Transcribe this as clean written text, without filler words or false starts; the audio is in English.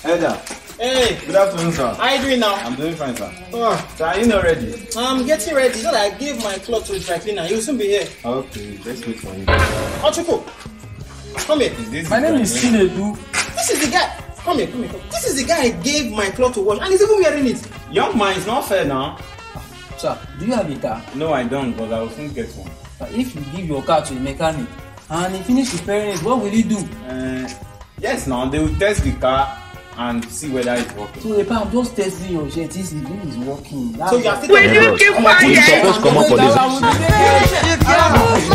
Elder. Hey. Good afternoon, sir. How are you doing now? I'm doing fine, sir. Oh. Sir, are you not ready? I'm getting ready. So that I gave my clothes to the dry cleaner. He'll soon be here. Okay, let's wait for him. Ochuku, come here. My name is Chinedu. This is the guy. Come here. This is the guy I gave my clothes to wash, and he's even wearing it. Young man, it's not fair now. Sir, do you have a car? No, I don't, but I will soon get one. If you give your car to a mechanic and he finish repairing it, what will he do? Yes, now they will test the car and see whether it's working. So the I'm just testing your shit. This is working. So you have to Will you keep quiet? Come on for this.